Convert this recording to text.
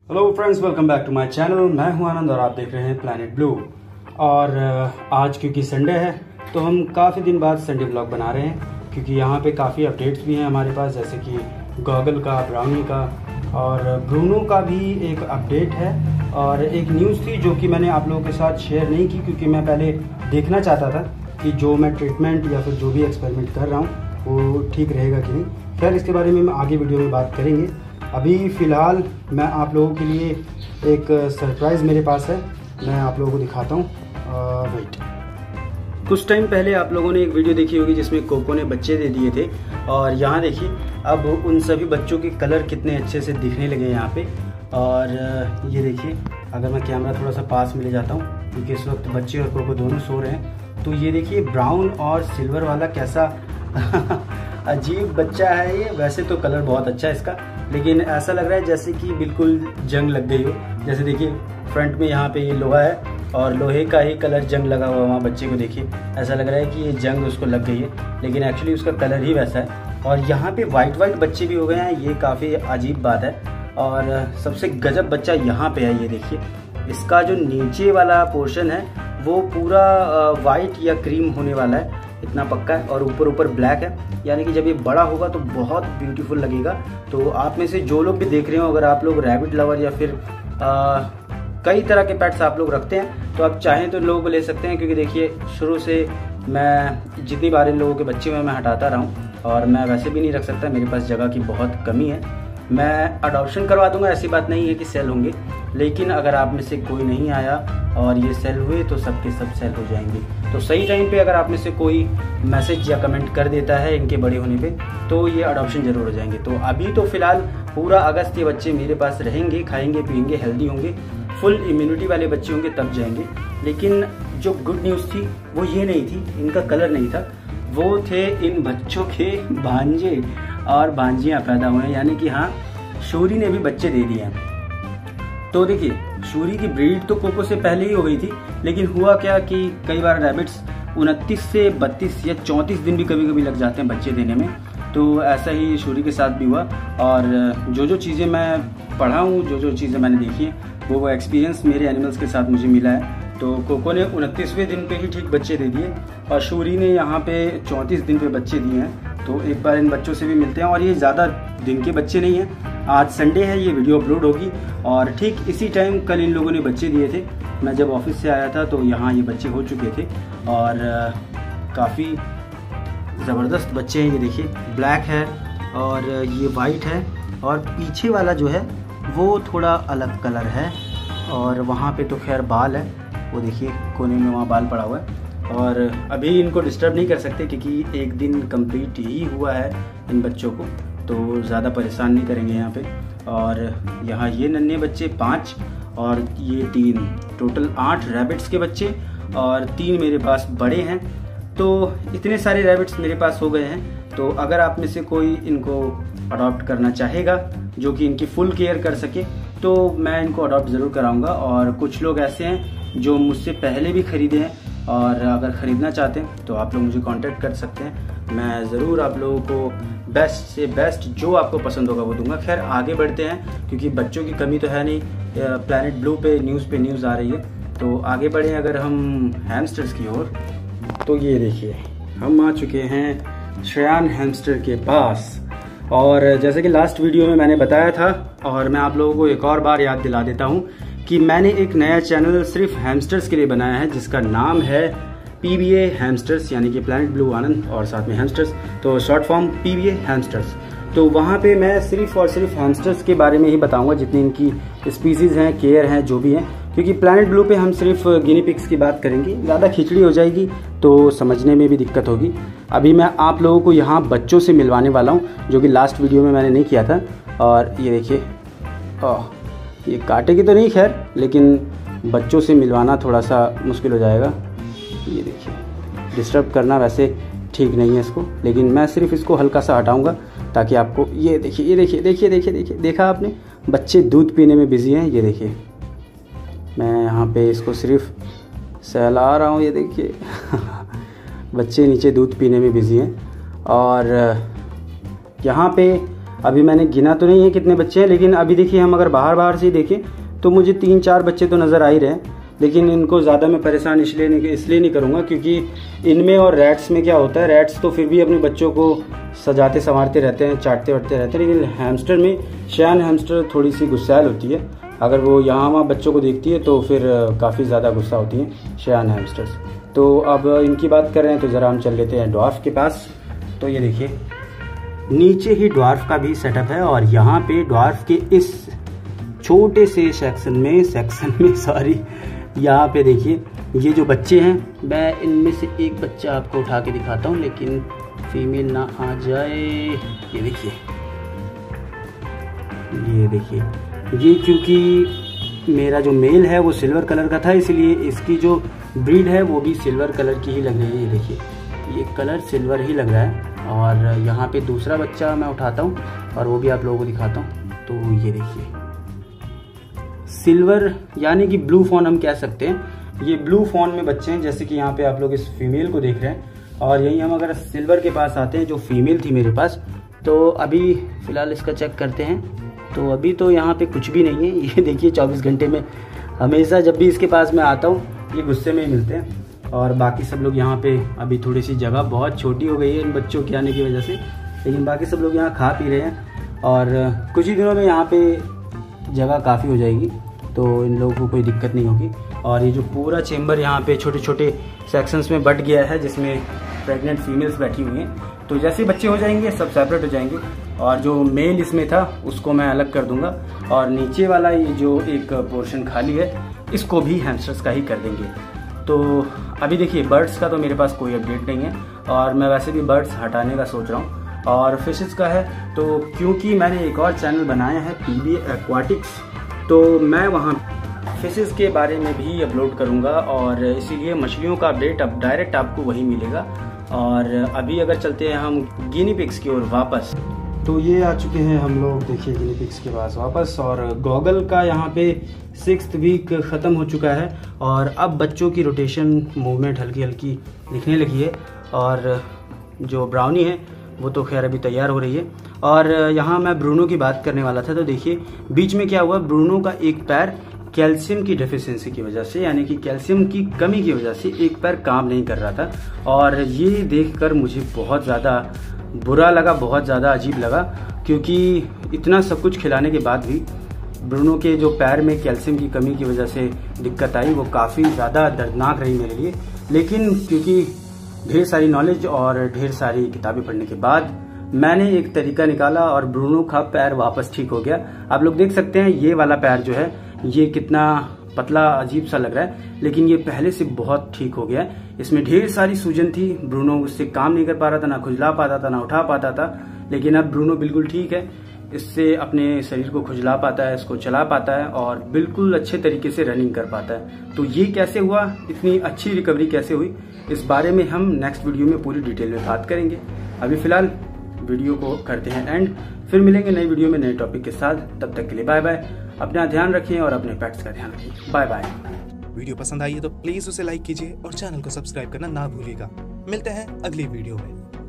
Hello friends, welcome back to my channel. मैं हूं आनंद और आप देख रहे हैं प्लैनेट ब्लू। और आज क्योंकि संडे है तो हम काफ़ी दिन बाद संडे ब्लॉग बना रहे हैं, क्योंकि यहाँ पे काफ़ी अपडेट्स भी हैं हमारे पास, जैसे कि गॉगल का, ब्राउनी का और ब्रूनो का भी एक अपडेट है। और एक न्यूज़ थी जो कि मैंने आप लोगों के साथ शेयर नहीं की, क्योंकि मैं पहले देखना चाहता था कि जो मैं ट्रीटमेंट या फिर जो भी एक्सपेरिमेंट कर रहा हूँ वो ठीक रहेगा कि नहीं। खैर, इसके बारे में हम आगे वीडियो में बात करेंगे। अभी फ़िलहाल मैं आप लोगों के लिए एक सरप्राइज़ मेरे पास है, मैं आप लोगों को दिखाता हूँ। वेट। कुछ टाइम पहले आप लोगों ने एक वीडियो देखी होगी जिसमें कोको ने बच्चे दे दिए थे, और यहाँ देखिए अब उन सभी बच्चों के कलर कितने अच्छे से दिखने लगे यहाँ पे। और ये देखिए, अगर मैं कैमरा थोड़ा सा पास में ले जाता हूँ, क्योंकि इस वक्त बच्चे और कोको दोनों सो रहे हैं, तो ये देखिए ब्राउन और सिल्वर वाला कैसा अजीब बच्चा है ये। वैसे तो कलर बहुत अच्छा है इसका, लेकिन ऐसा लग रहा है जैसे कि बिल्कुल जंग लग गई हो। जैसे देखिए फ्रंट में यहाँ पे ये लोहा है और लोहे का ही कलर जंग लगा हुआ वहाँ बच्चे को देखिए, ऐसा लग रहा है कि ये जंग उसको लग गई है, लेकिन एक्चुअली उसका कलर ही वैसा है। और यहाँ पे वाइट बच्चे भी हो गए हैं, ये काफ़ी अजीब बात है। और सबसे गजब बच्चा यहाँ पे है, ये देखिए इसका जो नीचे वाला पोर्शन है वो पूरा वाइट या क्रीम होने वाला है, इतना पक्का है। और ऊपर ब्लैक है, यानी कि जब ये बड़ा होगा तो बहुत ब्यूटीफुल लगेगा। तो आप में से जो लोग भी देख रहे हो, अगर आप लोग रैबिट लवर या फिर कई तरह के पेट्स आप लोग रखते हैं, तो आप चाहें तो लोग ले सकते हैं, क्योंकि देखिए शुरू से मैं जितनी बार इन लोगों के बच्चे हुए मैं हटाता रहा हूँ, और मैं वैसे भी नहीं रख सकता, मेरे पास जगह की बहुत कमी है। मैं अडॉप्शन करवा दूंगा, ऐसी बात नहीं है कि सेल होंगे, लेकिन अगर आप में से कोई नहीं आया और ये सेल हुए तो सबके सब सेल हो जाएंगे। तो सही टाइम पे अगर आप में से कोई मैसेज या कमेंट कर देता है इनके बड़े होने पे, तो ये अडॉप्शन जरूर हो जाएंगे। तो अभी तो फिलहाल पूरा अगस्त ये बच्चे मेरे पास रहेंगे, खाएंगे पिएंगे, हेल्दी होंगे, फुल इम्यूनिटी वाले बच्चे होंगे, तब जाएंगे। लेकिन जो गुड न्यूज़ थी वो ये नहीं थी, इनका कलर नहीं था, वो थे इन बच्चों के भांजे और भांजियाँ पैदा हुए हैं, यानी कि हाँ, शूरी ने भी बच्चे दे दिए हैं। तो देखिए शूरी की ब्रीड तो कोको से पहले ही हो गई थी, लेकिन हुआ क्या कि कई बार रैबिट्स 29 से 32 या 34 दिन भी कभी कभी लग जाते हैं बच्चे देने में। तो ऐसा ही शूरी के साथ भी हुआ। और जो चीज़ें मैं पढ़ा हूँ, जो चीज़ें मैंने देखी हैं, वो एक्सपीरियंस मेरे एनिमल्स के साथ मुझे मिला है। तो कोको ने 29वें दिन पे ही ठीक बच्चे दे दिए, और शूरी ने यहाँ पे 34 दिन पे बच्चे दिए हैं। तो एक बार इन बच्चों से भी मिलते हैं। और ये ज़्यादा दिन के बच्चे नहीं हैं, आज संडे है, ये वीडियो अपलोड होगी, और ठीक इसी टाइम कल इन लोगों ने बच्चे दिए थे। मैं जब ऑफिस से आया था तो यहाँ ये बच्चे हो चुके थे, और काफ़ी ज़बरदस्त बच्चे हैं। ये देखिए ब्लैक है और ये वाइट है, और पीछे वाला जो है वो थोड़ा अलग कलर है, और वहाँ पे तो खैर बाल है, वो देखिए कोने में वहाँ बाल पड़ा हुआ है। और अभी इनको डिस्टर्ब नहीं कर सकते, क्योंकि एक दिन कंप्लीट ही हुआ है इन बच्चों को, तो ज़्यादा परेशान नहीं करेंगे यहाँ पे। और यहाँ ये नन्हे बच्चे 5 और ये 3, टोटल 8 रैबिट्स के बच्चे, और 3 मेरे पास बड़े हैं। तो इतने सारे रैबिट्स मेरे पास हो गए हैं। तो अगर आप में से कोई इनको अडॉप्ट करना चाहेगा, जो कि इनकी फुल केयर कर सके, तो मैं इनको अडॉप्ट ज़रूर कराऊंगा। और कुछ लोग ऐसे हैं जो मुझसे पहले भी ख़रीदे हैं, और अगर ख़रीदना चाहते हैं तो आप लोग मुझे कांटेक्ट कर सकते हैं। मैं ज़रूर आप लोगों को बेस्ट से बेस्ट जो आपको पसंद होगा वो दूंगा। खैर आगे बढ़ते हैं, क्योंकि बच्चों की कमी तो है नहीं, प्लैनेट ब्लू पे न्यूज़ आ रही है। तो आगे बढ़ें अगर हम हैमस्टर्स की ओर, तो ये देखिए हम आ चुके हैं श्रेयान हैमस्टर के पास। और जैसे कि लास्ट वीडियो में मैंने बताया था, और मैं आप लोगों को एक और बार याद दिला देता हूँ कि मैंने एक नया चैनल सिर्फ हैमस्टर्स के लिए बनाया है, जिसका नाम है PBA हैमस्टर्स, यानी कि प्लैनेट ब्लू आनंद और साथ में हैमस्टर्स, तो शॉर्ट फॉर्म PBA हैमस्टर्स। तो वहाँ पे मैं सिर्फ और सिर्फ हैमस्टर्स के बारे में ही बताऊँगा, जितनी इनकी स्पीसीज़ हैं, केयर हैं, जो भी हैं। क्योंकि प्लैनेट ब्लू पे हम सिर्फ गिनी पिग्स की बात करेंगे, ज़्यादा खिचड़ी हो जाएगी तो समझने में भी दिक्कत होगी। अभी मैं आप लोगों को यहाँ बच्चों से मिलवाने वाला हूँ, जो कि लास्ट वीडियो में मैंने नहीं किया था। और ये देखिए, ये काटेगी तो नहीं खैर, लेकिन बच्चों से मिलवाना थोड़ा सा मुश्किल हो जाएगा। ये देखिए, डिस्टर्ब करना वैसे ठीक नहीं है इसको, लेकिन मैं सिर्फ इसको हल्का सा हटाऊंगा ताकि आपको ये देखिए, देखा आपने, बच्चे दूध पीने में बिजी हैं। ये देखिए मैं यहाँ पे इसको सिर्फ सहला रहा हूँ, ये देखिए बच्चे नीचे दूध पीने में बिजी हैं। और यहाँ पे अभी मैंने गिना तो नहीं है कितने बच्चे हैं, लेकिन अभी देखिए हम अगर बाहर से ही देखें तो मुझे 3-4 बच्चे तो नज़र आ ही रहे हैं। लेकिन इनको ज़्यादा मैं परेशान इसलिए नहीं करूँगा, क्योंकि इनमें और रैट्स में क्या होता है, रैट्स तो फिर भी अपने बच्चों को सजाते संवारते रहते हैं, चाटते वटते रहते हैं, लेकिन हैमस्टर में शयान हैमस्टर थोड़ी सी गुस्सैल होती है। अगर वो यहाँ वहाँ बच्चों को देखती है तो फिर काफ़ी ज़्यादा गुस्सा होती हैं शयान हैमस्टर्स। तो अब इनकी बात कर रहे हैं तो ज़रा हम चल लेते हैं ड्वार्फ के पास। तो ये देखिए नीचे ही ड्वार्फ का भी सेटअप है, और यहाँ पे ड्वार्फ के इस छोटे से सेक्शन में सॉरी, यहाँ पे देखिए ये जो बच्चे हैं, मैं इनमें से एक बच्चा आपको उठा के दिखाता हूँ, लेकिन फीमेल ना आ जाए। ये देखिए ये क्योंकि मेरा जो मेल है वो सिल्वर कलर का था, इसलिए इसकी जो ब्रीड है वो भी सिल्वर कलर की ही लग रही है। ये देखिए ये कलर सिल्वर ही लग रहा है। और यहाँ पे दूसरा बच्चा मैं उठाता हूँ और वो भी आप लोगों को दिखाता हूँ। तो ये देखिए सिल्वर यानी कि ब्लू फॉन हम कह सकते हैं। ये ब्लू फॉन में बच्चे हैं, जैसे कि यहाँ पे आप लोग इस फीमेल को देख रहे हैं। और यहीं हम अगर सिल्वर के पास आते हैं, जो फीमेल थी मेरे पास, तो अभी फ़िलहाल इसका चेक करते हैं। तो अभी तो यहाँ पे कुछ भी नहीं है। ये देखिए 24 घंटे में हमेशा जब भी इसके पास मैं आता हूँ ये गुस्से में ही मिलते हैं। और बाकी सब लोग यहाँ पे, अभी थोड़ी सी जगह बहुत छोटी हो गई है इन बच्चों के आने की वजह से, लेकिन बाकी सब लोग यहाँ खा पी रहे हैं। और कुछ ही दिनों में यहाँ पे जगह काफ़ी हो जाएगी, तो इन लोगों को कोई दिक्कत नहीं होगी। और ये जो पूरा चेम्बर यहाँ पे छोटे छोटे सेक्शंस में बट गया है, जिसमें प्रेग्नेंट फीमेल्स बैठी हुई हैं, तो जैसे बच्चे हो जाएंगे सब सेपरेट हो जाएंगे। और जो मेल इसमें था उसको मैं अलग कर दूंगा, और नीचे वाला ये जो एक पोर्शन खाली है इसको भी हैमस्टर्स का ही कर देंगे। तो अभी देखिए बर्ड्स का तो मेरे पास कोई अपडेट नहीं है, और मैं वैसे भी बर्ड्स हटाने का सोच रहा हूँ। और फिशेस का है तो क्योंकि मैंने एक और चैनल बनाया है PB एक्वाटिक्स, तो मैं वहाँ फिशेस के बारे में भी अपलोड करूँगा, और इसीलिए मछलियों का अपडेट अब डायरेक्ट आपको वही मिलेगा। और अभी अगर चलते हैं हम गिनी पिग्स की ओर वापस, तो ये आ चुके हैं हम लोग, देखिए गिनी पिग्स के पास वापस। और गॉगल का यहाँ पे 6th वीक ख़त्म हो चुका है, और अब बच्चों की रोटेशन मूवमेंट हल्की हल्की दिखने लगी है। और जो ब्राउनी है वो तो खैर अभी तैयार हो रही है। और यहाँ मैं ब्रूनो की बात करने वाला था, तो देखिए बीच में क्या हुआ, ब्रूनो का एक पैर कैल्शियम की डेफिशिएंसी की वजह से, यानी कि कैल्शियम की कमी की वजह से एक पैर काम नहीं कर रहा था। और ये देखकर मुझे बहुत ज़्यादा बुरा लगा, बहुत ज़्यादा अजीब लगा, क्योंकि इतना सब कुछ खिलाने के बाद भी ब्रूनो के जो पैर में कैल्शियम की कमी की वजह से दिक्कत आई, वो काफ़ी ज़्यादा दर्दनाक रही मेरे लिए। लेकिन क्योंकि ढेर सारी नॉलेज और ढेर सारी किताबें पढ़ने के बाद मैंने एक तरीका निकाला और ब्रूनो का पैर वापस ठीक हो गया। आप लोग देख सकते हैं ये वाला पैर जो है ये कितना पतला अजीब सा लग रहा है, लेकिन ये पहले से बहुत ठीक हो गया है। इसमें ढेर सारी सूजन थी, ब्रूनो उससे काम नहीं कर पा रहा था, ना खुजला पाता था, ना उठा पाता था। लेकिन अब ब्रूनो बिल्कुल ठीक है, इससे अपने शरीर को खुजला पाता है, इसको चला पाता है और बिल्कुल अच्छे तरीके से रनिंग कर पाता है। तो ये कैसे हुआ, इतनी अच्छी रिकवरी कैसे हुई, इस बारे में हम नेक्स्ट वीडियो में पूरी डिटेल में बात करेंगे। अभी फिलहाल वीडियो को करते हैं एंड, फिर मिलेंगे नई वीडियो में नए टॉपिक के साथ। तब तक के लिए बाय बाय, अपना ध्यान रखें और अपने पेट्स का ध्यान रखें। Bye bye. वीडियो पसंद आई है तो प्लीज उसे लाइक कीजिए और चैनल को सब्सक्राइब करना ना भूलिएगा। मिलते हैं अगली वीडियो में।